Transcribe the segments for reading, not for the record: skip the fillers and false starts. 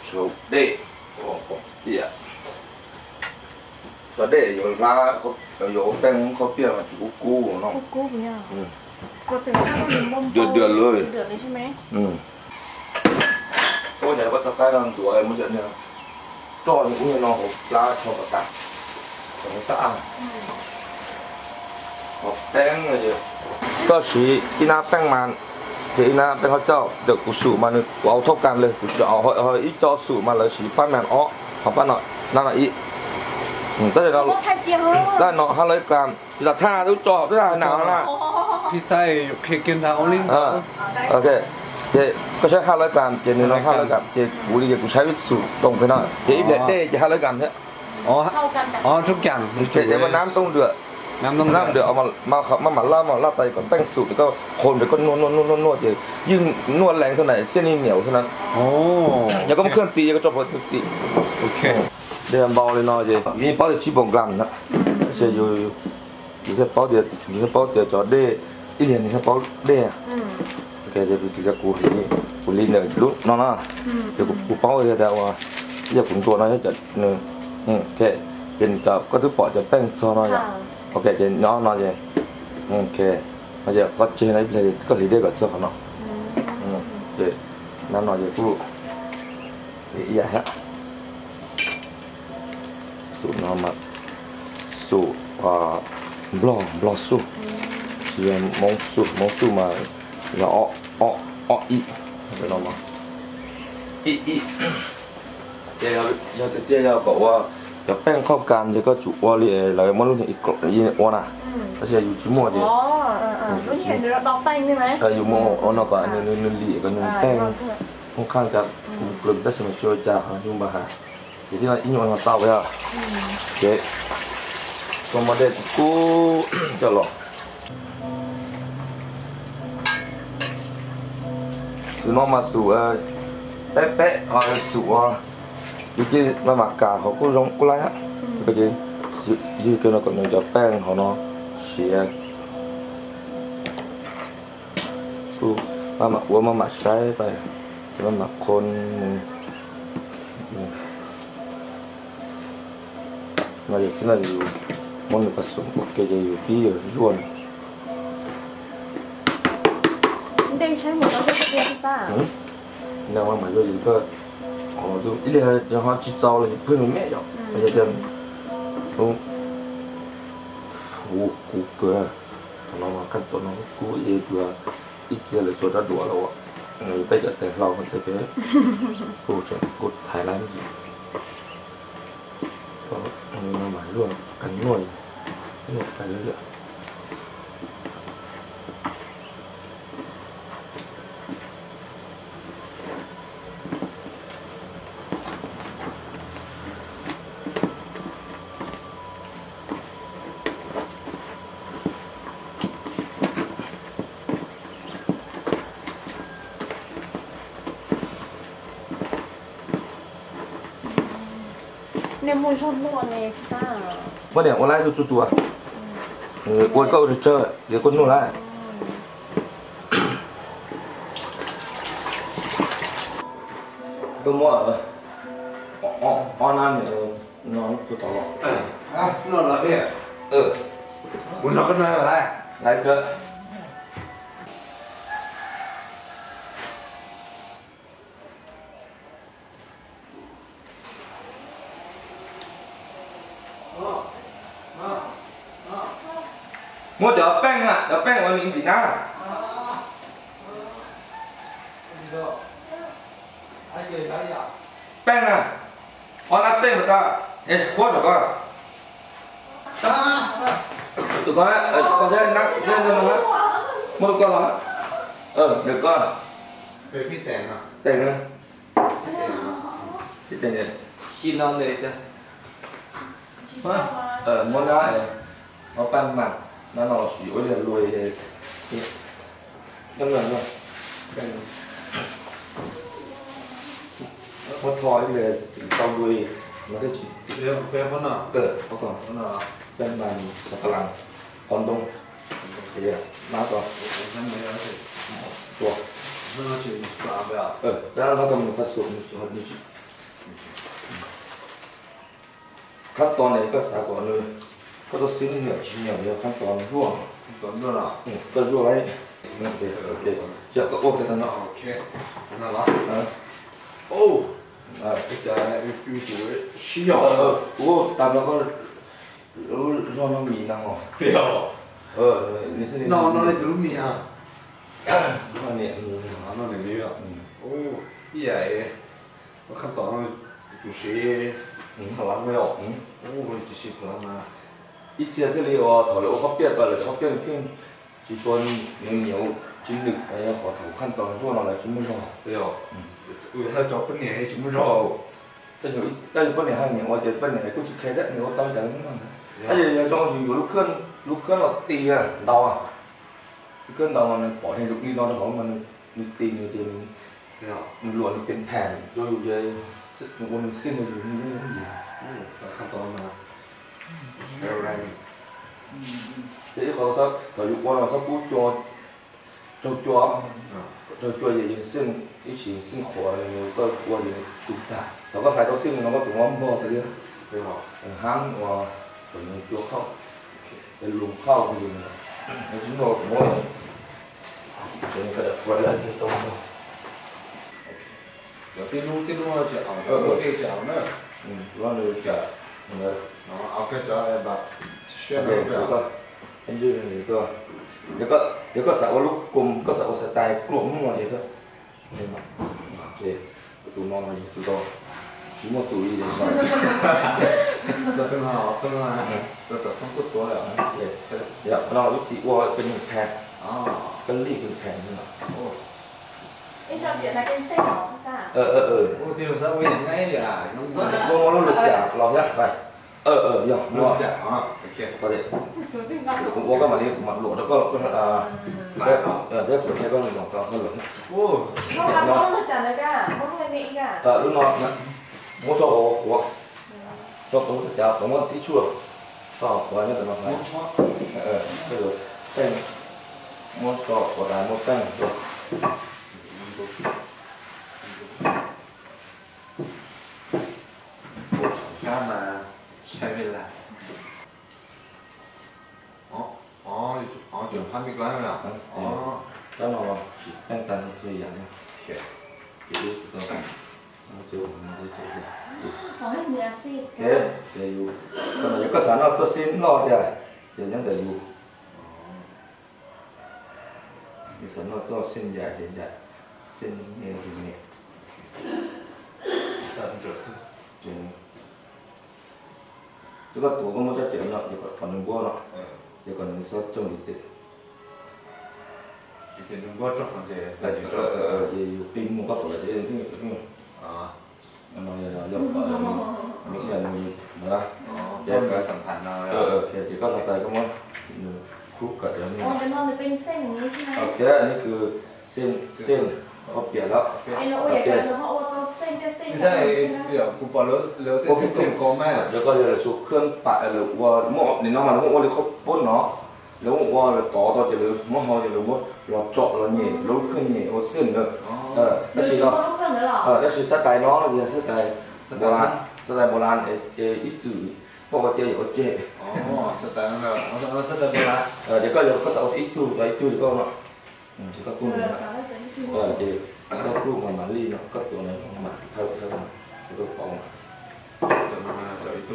手对，对啊，手对有拉有灯เขาเปรี้ยวมาจุกูเนาะกูเนี่ยก็ถึงถ้าเราดื่มบ้มเดือดเลยใช่ไหมตัวใหญ่ว่าสกายเราตัวไอ้มันจะเนี่ยจ่ออยู่เนี่ยเนาะปลาชอบกันของสะอาดแป้งอะไรก็สีที่น้าแป้งมันที่น้าแป้งเขาเจ้าเดี๋ยวกูสูบมันกูเอาทบกันเลยกูจะเอาอีจ่อสูบมาเลยสีปั้นแมนอ้อของปั้นหน่อยนั่นแหละอีก็จะเราได้เนาะ500 กรัมแต่ถ้าทุกจ่อทุกท่าหนาวนะพี่ใส่เคกินทางออลิงโอเคเจ๊ก็ใช้500 กรัมเจ๊นี่เนาะ500 กรัมเจ๊กูดีกูใช้สูตรตรงไปหน่อยเจ๊อีเด็ดเจ๊จะ500 กรัมเนี่ยอ๋อทุกอย่างเจ๊ว่าน้ำต้องเดือดน้ำเดือดเอามาลาดไปก่อนแป้งสูตรแล้วก็คนไปก็นวดเจ๊ยิ่งนวดแรงเท่าไหร่เส้นนี่เหนียวเท่านั้นโอ้แล้วก็มาเคลื่อนตีก็จบพอตีโอเคเดี๋ยวเบาเลยเนาะเจ๊มีเป้าเดี๋ยว7 กรัมนะเจ๊อยู่แค่เป้าเดี๋ยวจอดได้อีเหรียญนี่แค่เป้าได้โอเคเจ๊ดูที่กูลีเนี่ยรู้น้องนะเดี๋ยวกูเป้าเลยแต่ว่าอย่าฝุ่นตัวน้อยจะแค่เป็นจับก็ทุกปอจะแป้งซอน้อยโอเคเจ๊น้องเจ๊โอเคมาเจ๊ก็เจ๊ไหนเลยก็ลีได้ก่อนสักหน่อยเจ๊นั่นหน่อยเจ๊กูอย่าฮะสูตรน้องมาสูตรบล็อกสูตรเสียมงสูตรมาอย่าอ้ออีเดี๋ยวน้องมาอีเจ๊要บอกว่าจะแป้งครอบกันจะก็จุว่าเลยเราไม่รู้อีกยี่อ้วนอ่ะแต่เจ๊อยู่ชั่วโมงเดียวรู้เห็นเดี๋ยวเราแป้งใช่ไหมอยู่โมอ๋อเนาะก็นึ่งหลีก็นึ่งแป้งค่อนข้างจะกลุ่มได้สมัยช่วยจ่าของจุ่มบ้าเจ๊ที่เราอินวันมาเต้าไว้อ่ะเจ๊ก็มาเด็ดกูจะหลอกซื้อน้องมาสู่เป๊ะเอาสู่จริงๆมาหมักกาเขาก็ร้องกูไล่ฮะก็จริงยืดกันแล้วก็นึ่งจะแป้งเขาเนาะเสียกูมาหมักวัวมาหมักใช้ไปมาหมักคนมาอยู่ที่นั่นอยู่มันผสมโอเคจะอยู่ที่ร่วนได้ใช้หมดแล้วก็จะเรียนพิซซ่า那我买个一个，哦，就一连然后去找了，不用买药，而且这，กูเกลือเรามาขั้นตอนนั้นกูเองเกลืออีกเกลือเลยส่วนละตัวแล้วอ่ะไปจัดแต่เรามันจะเป็นกูถ่ายร้านอีกก็มาหมายร่วมกันหน่วยไปเรื่อยเนี่ยมูชอบนวดในพิซซ่าว่าเนี่ยวันแรกตัววันก็จะเจอเดี๋ยวคนนู่นละก็มั่วอ๋อนั่นเนี่ยน้องตัวต่อนอนแล้วเนี่ยคุณนอนกันมาอะไรไรเกิดmua chợ bánh à, chợ bánh ở miền gì na? Bánh à, ở nắp tên mà ta, em khuất rồi con. Tụi con á, con thấy nắp lên cho nó á, mua con nó, được con. Về cái tiền à? Tiền à? Cái tiền gì? Xin non này chứ. Mua đó này, nó bánh mặt. nó chỉ là lùi năm lần rồi nó thói về sau lùi nó cái chỉ về vấn nào có còn vấn nào bên bàn sạc lằng còn đông thì nó còn chuột nó chỉ làm vậy ra nó còn một phát sụn một ขั้นตอนไหนก็สากลเลยก็ต้องซื้อเหนียวชิ้นเหนียวเดียวขั้นตอนร่วงตอนนั้นอ่ะก็ร่วงไว้โอเคโอเคเจ้าก็โอเคตอนนั้นโอเคนั่นละโอ้ก็จะอยู่ตัวชิยอโอ้ตามแล้วก็ร่วงน้ำมีนะฮะเปรี้ยวนี่ใช่นอนในตู้มีฮะอันนี้นอนในนี้อ่ะโอ้ใหญ่ขั้นตอนอยู่ที่พลังไม่ออกโอ้อยู่ที่พลังนะ以前这里我头了，我变到了，我变变，就说牛精力，哎呀，好头看到说了来怎么着？ 对哦，为他找本年还怎么着？ 但是本年还年，我这本年估计开的，我当讲那个，而且要说有路坑了地啊，刀啊，坑刀มันปล่อยให้ลูกนี่นอนของมันตีมันจะมันหลวมเป็นแผ่นโดยมันเส้นมันอยู่นี่นี่ขั้นตอนนะเร็วแรง thếเขาสักเขาอยู่ว่าเราสักพูดจัวอย่างเส้นที่ฉีเส้นขวาเนี่ยก็กลัวอย่างตุ้งตาเราก็ใส่ตัวเส้นเราก็จุ่มว่าหม้อตัวเดียวไปหรอห้างว่าฝนจัวเข้าเป็นลุมเข้าไปอยู่เนี่ยแล้วชิ้นโน้ตหม้อเป็นกระดาษฝอยอะไรที่ตรงนี้เดี๋ยวตีนู้จะเอาตีจะเอาเนอะว่าเราจะเนี่ยเอาแค่จะแบบเชื่อเลยก็เป็นยืนนี่ก็เดี๋ยวก็สาวลูกกลมก็สาวสไตล์กลุ่มมั่วเดี๋ยวก็เนี่ยมาเดี๋ยวตัวนอนมาอยู่ตัวชิมว่าตัวอีเดี๋ยวก็ต้องแต่สองตัวเลยเดี๋ยวเราลูกที่ว่าเป็นแผ่นก็รีบเป็นแผ่นนี่แหละไอ้ชอบเดี๋ยวนักเล่นเส้นหรอซ่าโอ้ที่เราสักวันไหนเดี๋ยวน้องว่าเราหลุดจากเราเนี่ยไปอย่างหลุดจากโอเคก็ได้ผมว่าก็มาเนี่ยมาหลุดแล้วก็ได้ผลแค่ก็หนึ่งสองสามก็หลุดโอ้เขาทำน้องหลุดจากเลยก้าเขาทำอะไรอีกอ่ะลูกน้องนะมั่วชอบหัวชอบตัวจะผมว่าที่ชั่วชอบหัวเนี่ยแต่มาไหนก็เลยแป้งมั่วชอบหัวร้านมั่วแป้งตัวถ้ามาใช้เวลาจุดพันปีกว่าแล้วเจ้าหน้าที่ตั้งแต่ตัวอย่างนี้คือตัวตัวมันจะจะขอให้มีอาชีพเดี๋ยวอยู่ก็เลยก็สารเอาตัวเส้นนอเดี๋ยวยังเดี๋ยวอยู่มีสารเอาตัวเส้นใหญ่เส้นเนี่ยถึงเนี่ย这个多个么叫讲了，一个可能过了，一个能说中一点。 以前中国做房子， 也有冰木个回来的，那么要明年没啦， 这个สัมพันธ์เดี๋ยวก็สไตล์ก็มั้งคลุกกับเดี๋ยวนี้อ๋อเดี๋ยวนอนเป็นเส้นอย่างนี้ใช่ไหมโอเคอันนี้คือเส้นเขาเปลี่ยนแล้วไอ้เราอยากจะเขาเอาตัวเส้นไม่ใช่เดี๋ยวกูบอกแล้วแต่เส้นเต็มกองแม่เดี๋ยวก็จะสูบเครื่องปะหรือว่าหม้อในน้ำมันหม้อเลยเขาป้นเนาะแล้วว่าเราต่อจะเลยหม้อเขาจะเลยว่าเราเจาะเราเนี่ยเราเครื่องเนี่ยเราเส้นเลยแล้วชีเราแล้วชีสไตล์น้องเราเนี่ยสไตล์โบราณอีจืดพวกเราเจออยู่เจสไตล์นั่นแหละสไตล์โบราณเดี๋ยวก็เราก็เอาอีจืดก็เนาะเดี๋ยวก็กุ้งเดี๋ยวก็ลูกมาลีเนาะก็ตัวนั้นมาเท่าแล้วก็ปองจนมาจะอีกตัว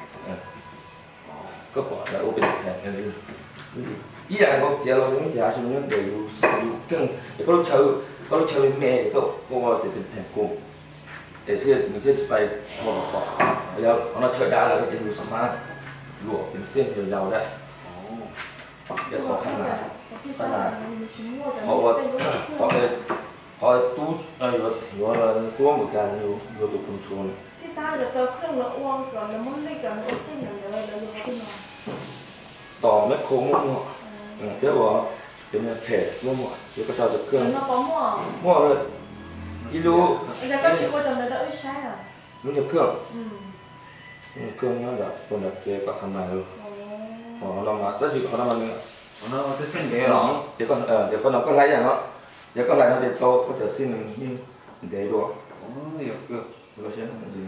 ก็ปองแล้วเป็นแผ่นกันเลยอีอย่างก็เสียเราไม่อยากใช่ไหมเดี๋ยวอยู่ตึ้งเดี๋ยวเขาใช้แม่ก็ว่าจะเป็นแผ่นกุ้งแต่ที่มีที่จะไปพอปอกแล้วเราเชิดได้แล้วก็จะอยู่สามารถลวกเป็นเส้นยาวๆได้จะขอขนาดเพราะว่าพอตู้อยู่ตัวเหมือนกันอยู่ตัวคุณชวนที่ซ่าเดี๋ยวเติมเครื่องละอ้วงก่อนแล้วมันไม่ก่อนมันเส้นอย่างเดียวเลยแล้วยังขึ้นมาต่อไม่โค้งมั่วเดี๋ยวว่าเป็นแผลมั่วเดี๋ยวก็จะเครื่องมั่วเลยอีลูแล้วก็ชิวจนเลยแล้วใช่อ่ะรู้จักเครื่องนั่นแหละคนแบบเจ๊ก็ทำมาเลยเรามาแต่สิเขาทำมาเนี่ยจะเส้นเดียวเดี๋ยวก็เราก็ไล่อย่างเนาะเดี๋ยวก็ไล่เราเดี๋ยวโตก็จะสิ้นนี่เดี๋ยวด้วยเดี๋ยวก็ có chén là gì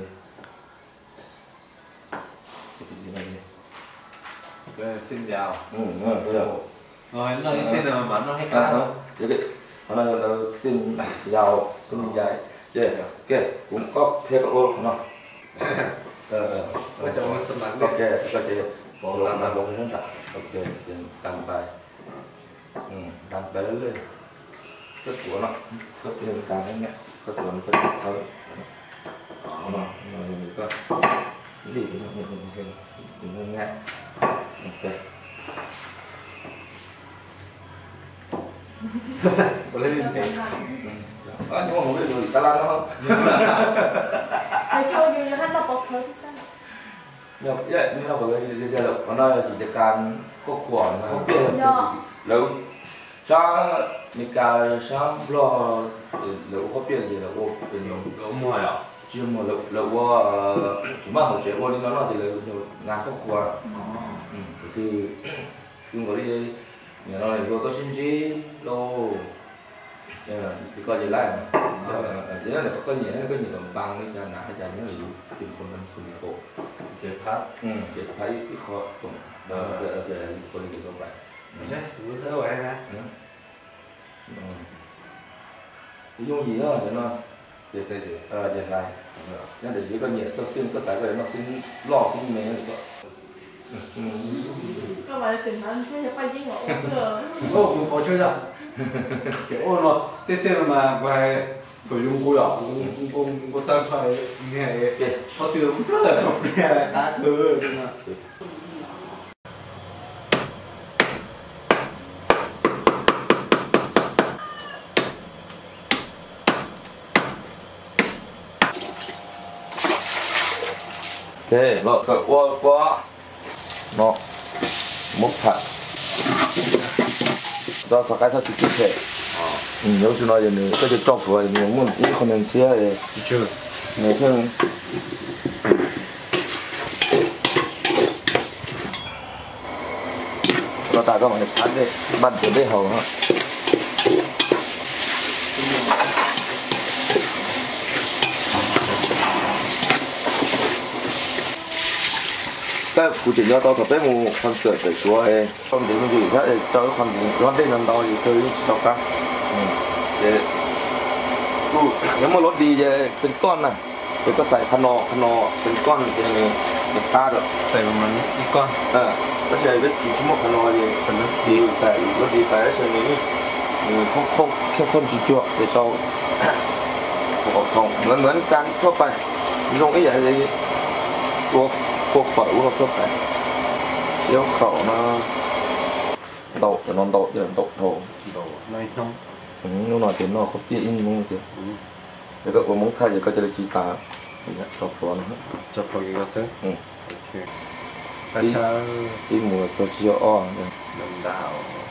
cái gì này cái xin chào bây giờ rồi nó xin là mà nó hay cá vậy cái nó là xin chào xin dài ok cũng có theo các ô không ở trong cái sân bắn ok có thể bỏ làm là bỏ cái đó ok tăng bài tăng bài lớn lên rất của nó có thêm càng đấy nhé có tuần có thể thôi mình coi cái gì mình xem mình nghe ok có lên cái nhưng mà không biết rồi ta làm nó không thầy cho nhiều như hắn là bọc thớ thì sao nhưng như nó vừa đi ra được nó là chỉการcó khoản mà không biết lâu sáng mình cả sáng lo lâu có biết gì là ôเป็น lỗ mồi à chứ mà lâu chỉ mà hỗ trợ ô đi nó thì là ngàn có khoản thì nhưng có đi nhà nó này có sinh chi lô đi coi gì lại mà nhớ là có nhiều đồng bang với cha nã cha nhớ là dùng tìmคนนั้นคนนี้โกเจ็บพัดเจ็บพัดที่คอตรงคนนี้ก็ไปใช่รู้สึกว่าไง用gì đó thì nó เจ็บได้สิเจ็บไรนั่นเดี๋ยวก็เนี่ยก็ซึ่งก็ใส่ไปnóซึ่งล่อซึ่งเมย์ก็ก็มาถึงนั้นช่วยจะไปยิ่งเหรอเสือโอ้ผมขอช่วยจ้ะเขียวโอ้เนาะเต้เส้นมาไปphải dùng cua đỏ cũng tăng phải nghe họ tưởng rất là học nghe đã thứ rồi mà ok rồi qua nó mốc thật do sao cái sao chụp thể nhớ chú nói là cái chuyện chọc rồi mình muốn ít con nên xía để chưa người thương nó tạo ra một cái sẵn đây bắn từ đây hầu ha cái cụ chỉ cho tao thật đấy một con sợi phải chúa ấy không đến gì khác để cho con nó đây lần đầu thì chơi tao cả để nếu mà lót đi vềเป็นก้อนนะเดี๋ยวก็ใส่ขนอเป็นก้อนเป็นมันตาด้วยใส่ประมาณอีกก้อนก็ใส่เป็นสีชมพูขนอดีใส่ดีใส่รสดีใส่แล้วใส่นี้ข้นจิ๊กๆเดี๋ยวเราของเหมือนกันทั่วไปลงไอ้อย่างนี้ตัวพวกฝอยพวกทั่วไปเชี่ยวเข่ามาโตจะนอนโตจะโตโถน้อยน้อง lúc nào thì nó không biết in mông thì rồi các cô mông thay thì có cho được chi ta chọc phòn chọc phòn cái sớ ok tại sao đi mùa cho chi o đồng đảo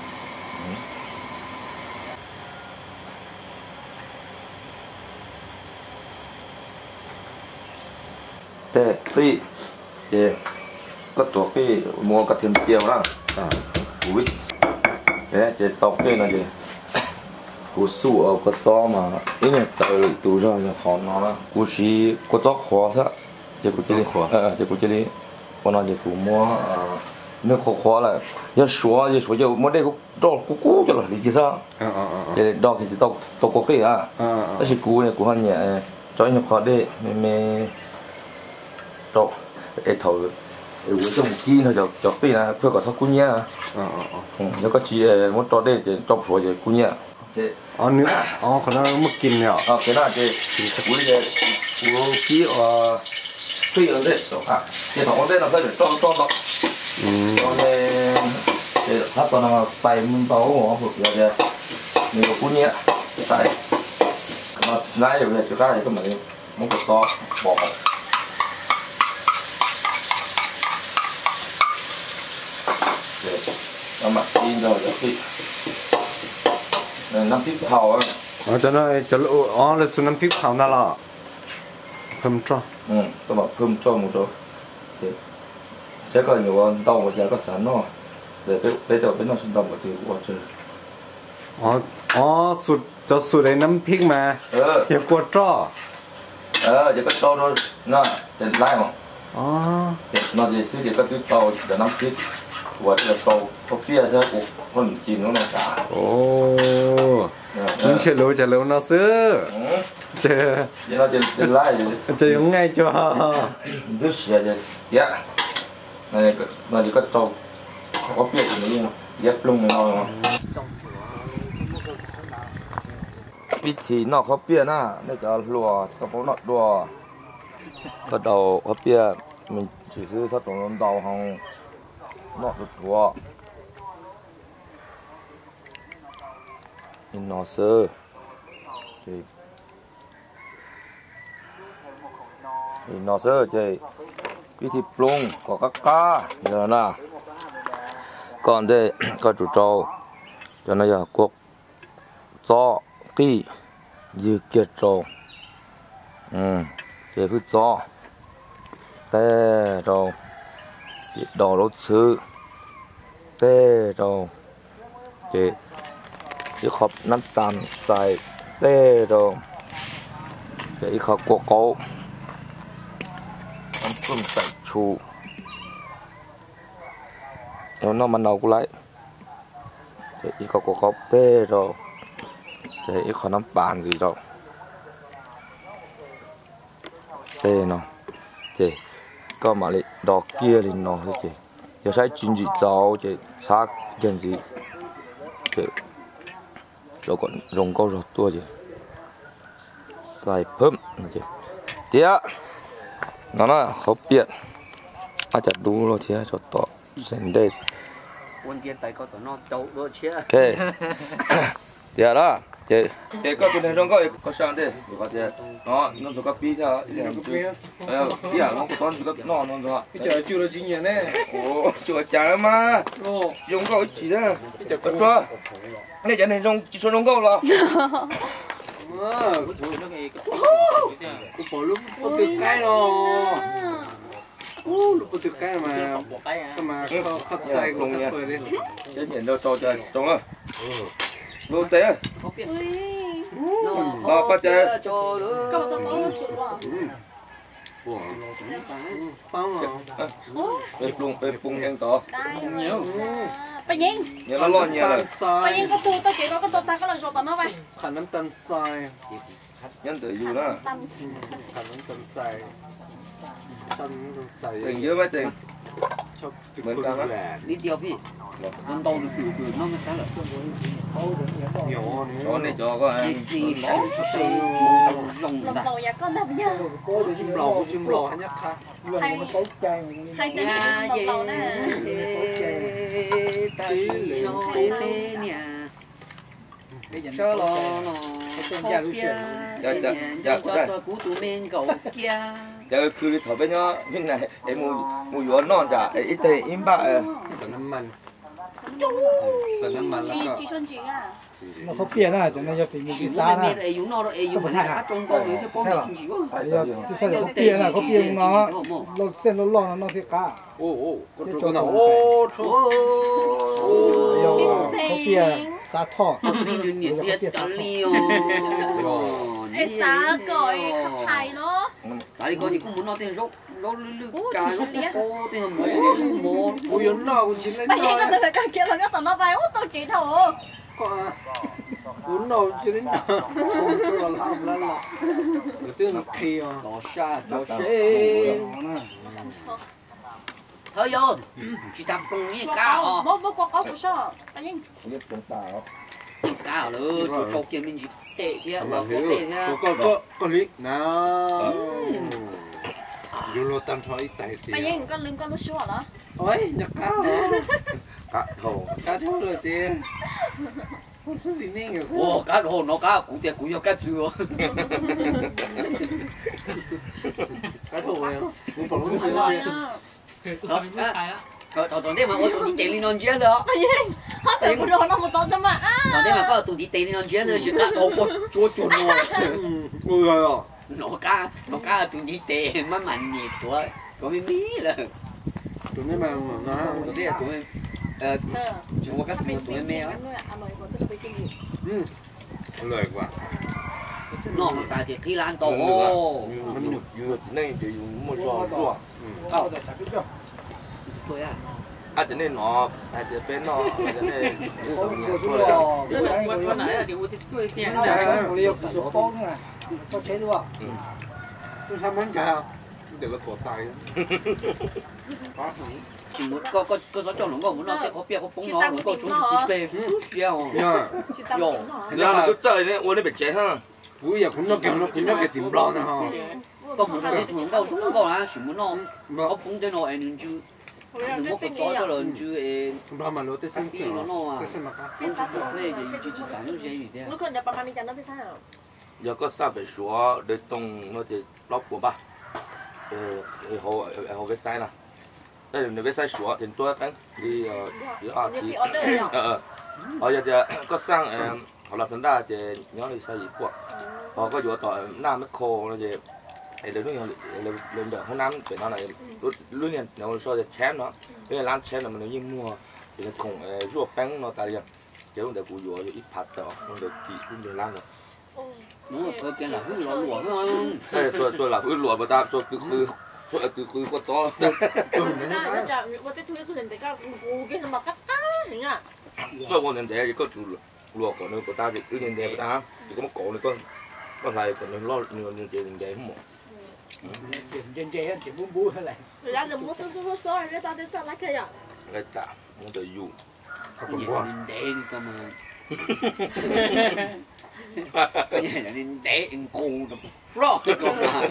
thế thì có tổ cái mua cái thêm tiêu đó ui cái chỉ tóc cái là gì cú sủ ở cái gió mà ít nhất giờ đủ rồi là khó nó là cú chỉ có gió khó sao chỉ cú chỉ chỉ cú chỉ còn nó chỉ cú mua nước khó là giờ số giờ mua đây cũng đo cú cho là lý gì sao chỉ đo thì chỉ tóc có cái đó chỉ cú này cú hơn nhẹ cho nó khó đây mình đo cái thầu uống trong kia nó cho cái là thôi có sao cú nhẹ nếu có chỉ muốn cho đây thì cho số thì cú nhẹ nước còn nó mất kinh nhở cái nào thì cú đi cú kia tuy ở đây thì thằng con đây là phải cho đó cho nên để hát còn là phải muốn bảo họ phục giờ giờ mình có cú nhẹ tại mà lái rồi thì cái này có mình muốn có to bỏ để nó mặc in rồi thìน้ำพริกเผา cho nó là sốน้ำพริกเผานั่นแหละเพิ่มจ้าก็บอกเพิ่มจ้าหมดเลยใช้ก็อยู่ว่าดองหมดแล้วก็สารเนาะเดี๋ยวไปเดี๋ยวไปนั่งชิมดองหมดที่ว่าเจอสูตรจะสูตรไอ้น้ำพริกมาเกี่ยวกับจ้า giờ có trâu rồi nó để lái mà nó chỉ sử dụng cái túi trâu để nắm chip và cái trâu có phía cho cuộc con chim nó xả nhưng chờ lâu nó xưa chờ nó chỉ lái chờ giống ngay cho đứa xe giờ dạ này nó chỉ có trâu có phía thì nó ghép lung nóวิธีนอกเขาเปียน่ะนี่จะรัวกับพวกนอกรัวก็เดาเขาเปียมันซื้อถ้าตรงนั้นเดาห้องนอกรัวอินนอเซอร์อินนอเซอร์เจวิธีปรุงก็ก้าเดี๋ยวนะก่อนได้ก็จุดโจจะน่าจะกวกซ้อกี่ยืดเกียร์โจเจ้าคือจ้อแต่เราดอกรถซื้อแต่เราเจ้าขอบน้ำตาลใส่แต่เราเจ้าขอบกัวเกาน้ำส้มใส่ชูแล้วน้ำมันเอากุไลเจ้าขอบกัวเกาแต่เราจะอีกขอน้ำปานสิเราเต้เนาะเจก็มาเลยดอกเกี้ยลินเนาะเจอย่าใช้จินจิเจ้าเจซักเกินสิเจเราก็ลงก็รอตัวเจใส่เพิ่มนะเจเดี๋ยวนั่นน่ะเขาเปลี่ยนอาจจะดูเราเชียร์จดต่อเส้นเด็ดวันเดียนไปก็ต่อนอนโต๊ะด้วยเชียร์โอเคเดี๋ยวละเจ๊ก็ตัวนี้เราก็ช่างเด็ดดูว่าเจ๊น้องสุกัปีใช่ไหมพี่อ่ะน้องสุกัสุกัน้องสุกัพี่เจอจูเราจริงอย่างแน่โอ้จูจ่ามา用够一起的พี่จะ说那家那种就说用够了กูบอกลูกปตึกใกล้เนาะลูกปตึกใกล้มาก็มาเข้าใจกูสักเปิดดิเจ๊เห็นเราโตใจจงเลยลูกเต้ก็จะก็ต้องมองสุดว่าป้องไปปรุงเองต่อไปยิงเนี่ยเราล้อเนี่ยเลยไปยิงก็ปูตะเกียบก็ตัวตาก็เลยโจตันเข้าไปขันน้ำตาลทรายยันเตยอยู่นะขันน้ำตาลทรายเต็งเยอะไหมเต็งชอบเหมือนกันนะนิดเดียวพี่มันโตหรือผิวน้องมันกันเหรอเหนียวช้อนในจอก็จริงใช่ใช่ลงลำเราอยากก็นับยาจิ้มหล่อให้ยักษ์ค่ะให้เต็มที่เราแน่ตาอีชอยเป้เนี่ยชอลอเนาะเขาเปียจะกูตูเมนเก่าเกียจะคือถอดไปเนาะที่ไหนไอ้มูหยวนนอนจ้ะไอ้เตยอิมบ้าใส่น้ำมันแล้วก็จีชนจีอ่ะเขาเปลี่ยนนะจนน่าจะฝีมือพิซซ่านะไอ้ยูนอไอ้ยูมันถ้าจงก็อยู่ที่ป้อมจริงๆว่าที่ใส่เขาเปลี่ยนนะเขาเปลี่ยนเนาะรถเส้นรถล่องน้องที่ก้าโอ้ก็จุกนะโอ้ชุเขาเปลี่ยนซาทอจีนเนี่ยเปียตันลีโอไอ้สาก่อยขับไทยเนาะสาลีก่อยนี่กูมันนอเต้นรถลึกๆการรถโอ้เต้นหมอกูยันนอกูชินเลยไปยิงก็เลยการเกี่ยวกับต่อนอไปโอ้ตัวกี่เท่าก็กูนอชินเลยกูรอทำแล้วล่ะกูตื่นเที่ยวรอชาจอเช่เฮ้ยโยจีทับตรงนี้ก้าวบ่กอกกูชอบไปยิงเรียกตรงตาก้าวเลยโจกเกี่ยวมินจีเตะเที่ยวเตะเที่ยวก็ลิกนะยูโรตันชอยไต่เที่ยวไปยิงก็ลืมก็รู้ชัวร์เหรอโอ้ยอยากก้าวก้าวโชว์เลยจี我自己那个。 哦，干好，我干古典古要干住哦。 干好呀，我保证是頭啲話我做啲地鏈按住咯， 嚇對唔住，我冇當真嘛啊！ 頭啲話嗰個做啲地鏈按住咯，雪卡我做做喎， 會㗎喎， 我家做啲地乜問嘢ตัว講咩啦？ 做咩嘛？ 做啲做咩？我家做咩啊？ อร่อยกว่า nó tại thì khi lan tổ อยู่ในจะอยู่มั่วซั่วตัว thôi à อาจจะเนี่ยหนออาจจะเป็นหนออาจจะเนี่ยผู้สมเนี่ยตัวเลยวันไหนอะเดี๋ยววันที่ด้วยเตียง我有手包啊，包钱的吧？ tôi sao muốn chào để có cổ tay chỉ muốn có gió cho nó có muốn nó có bia có bông nó có chúng bề sú xèo nha 去当兵哈。 เนี่ยก็เจอเนี่ยวันนี้เป็นเจ๊ฮะ bây giờ cũng nó kiểu nó cũng nó cái tìm lo nè ha có muốn cái thùng có chúng có là chỉ muốn nó có bông cho nó anh chứ đừng có gió cho lớn chứ lo mà nó tới sinh bia nó tới sinh mà cái sao cái gì chỉ sản xuất gì thế 如果你爸爸你讲那边啥？ giờ có sao phải sửa để tông nó thì lót của ba hồ cái sai nè đây là cái sai sửa thì tôi cái đi thì giờ có sang họ là sẵn ra thì nhớ đi sai gì quá họ có vừa tỏi nam mấy khô nó thì để lúc lên được hôm năm phải nó này lúc này nó so thì chén nó cái lan chén là mình như mua thì nó cùng ruột bánh nó tại giờ chứ không để củ dừa ít phạt đó không để kỳ cũng để lan rồi đúng rồi thôi cái là hư lúa lúa không rồi là hư lúa mà ta rồi từ có to 那那讲我在推出人家个我给什么个啊人啊？ rồi con nên để có chủ lúa của nó của ta thì cứ nên để của ta thì có một cổ này con này còn nên lo nên để không 人家全部补下来。 人家是没说，人家到底咋来看呀？ cái tạ nó để dùng nhìn để đi cơ mà cái gì nhìn để anh cô được lo cái con mà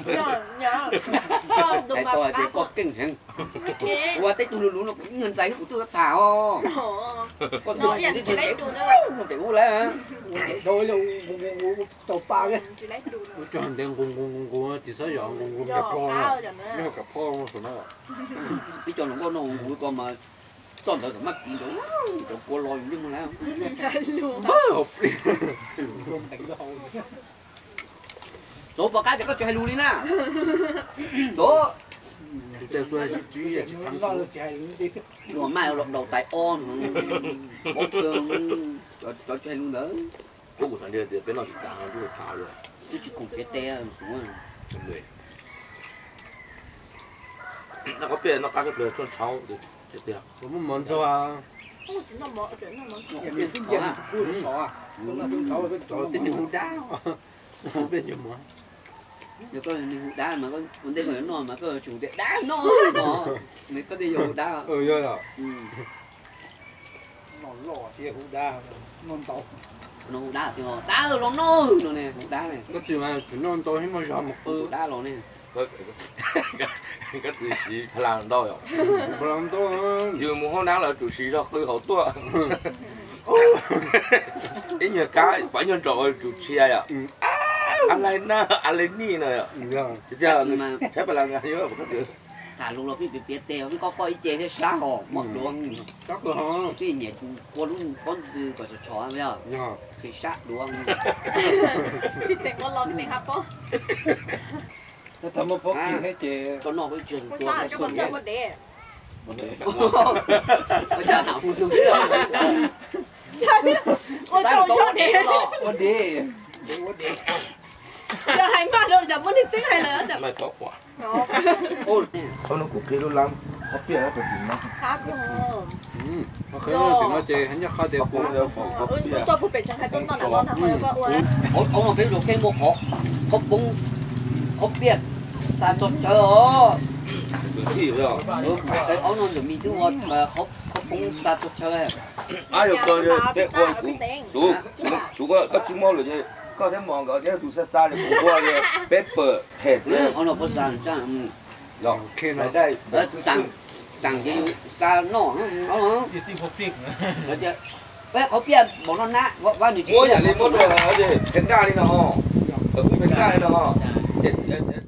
tại tôi thì có kinh hẳn qua tới tôi luôn nó cũng ngân giấy của tôi sao có sao thì tôi để nó để u lá rồi là tàu ba cái. tôi cho anh đem cùng chỉ sử dụng cùng cặp po nó cặp po của nó cái cho nó có nó của con mà chọn được mất tiền đó rồi cô lo nhưng mà nào hộp đi số bao cái thì có chơi luôn đi nè số tôi xuôi chỉ Lo được chạy đi. rồi mai đầu tại on một cho chơi luôn nữa có của thằng thì bên nó chỉ đào nó chào rồi tôi chỉ cùng cái te xuống người nó có tiền nó cá cái bờ cho cháu thì tiền có một món cho à 那么对，那么说。 变成好啊 Cua sọ à? cho tính nhiều đá bên nhiều món giờ có mình đá mà có vấn đề của nó mà có chủ tiệm đá nó mình có đi vô đá rồi à Nó lò thì hú đa, non tàu. nó đá thì họ đá rồi nó nè đá này có chuyện mà chúng nó tôi hết mà cho một đá rồi nè cái chủ sĩ làm đâu rồi mà làm tôi dù muốn hôm nào là chủ sĩ cho cứ hậu tua ít nhiều cái bao nhiêu trội chủ sĩ à anh lấy ni này giờ sẽ phải làm cái gì không có thả luôn là bị tèo cái có ý chế thế sao họ mất luôn chắc rồi hả cái nhẹ qua luôn con dư có chó bây giờ thì sát luôn Cái tiền con lo cái tiền hấp không? Nó thầm một phút thì hết chị. con nó với trường Con sao cho con chơi một đẻ? con cha nào cũng được Ôi trời ơi đẻ. Ủa đi. Ủa đi. Giờ hành mà luôn giờ muốn đi tính hay là được. mày có quả ôi không nó cũng kia luôn lắm có tiền nó phải tìm nó Khác rồi. mà khởi thì nó chơi hắn nhắc khó đẹp cũng đều có tiền Tôi phải chẳng hay tôi nó là lo thằng hơi có uống. ông là cái đồ cây một họ bung họ biết sao cho trời cái gì vậy cái ông nó được mi thứ một mà họ bung sao cho trời ai được coi cái coi chú có chú mau rồi chứ có thể mong có thể chú sa thì cũng qua cái paper head ông nó có sao chứ rồi khi nào đây สั่งจะอยู่ซาหนอเอาเหรอ Đi xin phục dịch. แล้วจะเว้ยเขาเปลี่ยนบอกแล้วนะว่าหนูจะ mua nhà lên mua đồ hả gì cái ga đi nào hả ở cái ga đi nào hả